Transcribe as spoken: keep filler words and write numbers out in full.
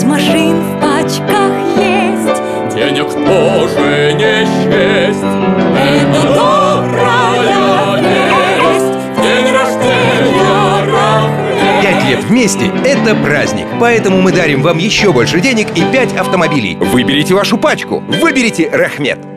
машин в пачках есть. Денег тоже не счесть. Это добрая весть в день рождения Рахмет. Пять лет вместе – это праздник. Поэтому мы дарим вам еще больше денег и пять автомобилей. Выберите вашу пачку. Выберите Рахмет.